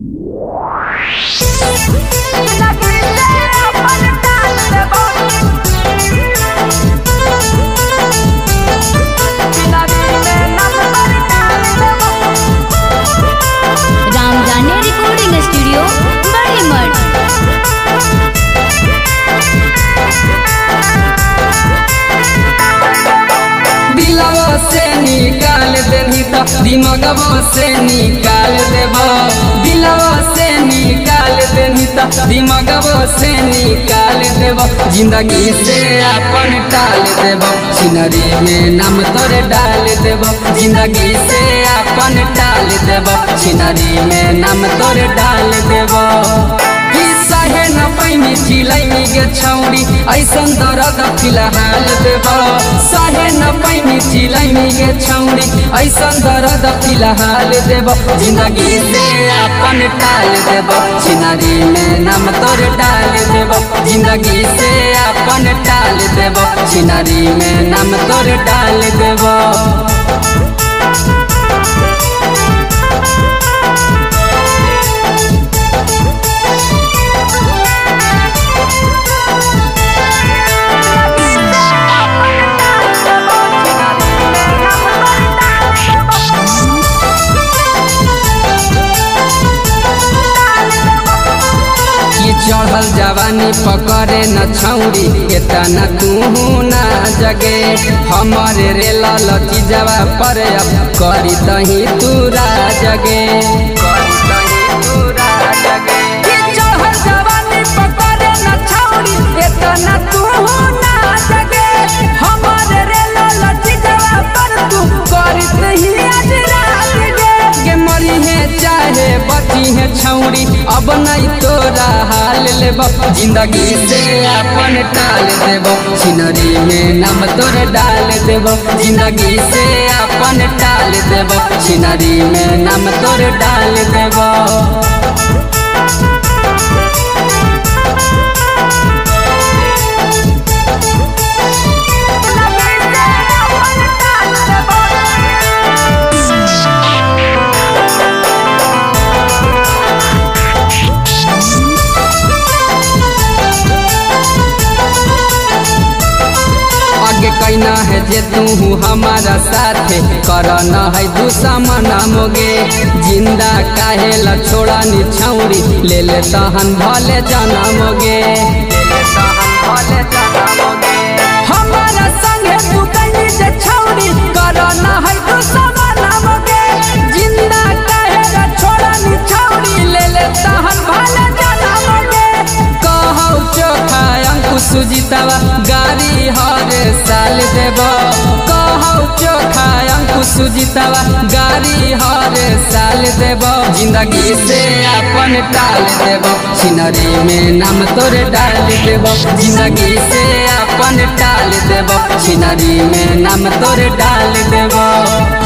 दिमागवा से निकाल देबो, दिलवा से निकाल देनी त दिमागवा से निकाल देबो, जिंदगी से अपन टाल देबो, सिनरी में नाम तोरे डाल देबो, जिंदगी से अपन टाल देबो, सिनरी में नाम तोरे डाल देबो। सहे न पैनी चिलैनी गे छौरी ऐसन दर्द फिलहाल देबो, सहे न पैनी चिलैनी गे छौरी ऐसन दर्द फिलहाल देबो, जिंदगी से अपन टाल देबो, सिनरी में नाम तोरे डाल देबो, जिंदगी से अपन टाल देबो, सिनरी में नाम तोरे डाल देबो। चढ़ल जवानी पकड़े न छौरी एतना तू ना जगे, हमारे रे ललची जवा पर अब करी तही तूरा जगे, करी तही तूरा जगे। चढ़ल जवानी पकड़े न छौरी एतना तू ना जगे, हमारे रे ललची जवा पर तू करी तही अजरा जगे। के मरी है चाहे बची है छौरी अब नहीं तोरा हाल लेबो, जिंदगी से अपन टाल देबो, सिनरी में नाम तोरे डाल देबो, जिंदगी से अपन टाल देबो, सिनरी में नाम तोरे डाल देबो। कहना है जे तू हमारा साथे करना है दुश्मन मोगे, जिंदा काहे ला छोड़ा नी छौरी ले ले तहन भले जनमोगे, ले ले तहन भले जनमोगे। हमारा संगे तू कहीं जे छौरी करना है दुश्मन मोगे, जिंदा काहे ला छोड़ा नी छौरी ले ले तहन भले जनमोगे। कहौ चोखा अंकुश सुजीतवा गाड़ी हर साल देबो, कहौ चोखा अंकुश सुजीतवा गाड़ी हर साल देबो, जिंदगी से अपन टाल देबो, सिनरी में नाम तोरे डाल देबो, जिंदगी से अपन टाल देबो, सिनरी में नाम तोरे डाल देबो।